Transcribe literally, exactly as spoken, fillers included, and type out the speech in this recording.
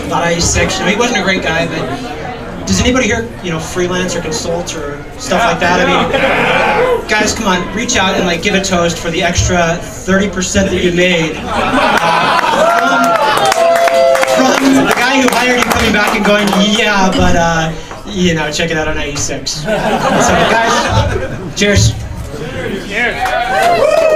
about I E six. You know, he wasn't a great guy, but does anybody here, you know, freelance or consult or stuff like that? I mean, guys, come on, reach out and like give a toast for the extra thirty percent that you made uh, from, from the guy who hired you coming back and going, yeah, but uh, you know, check it out on I E six. So, guys, cheers. Cheers.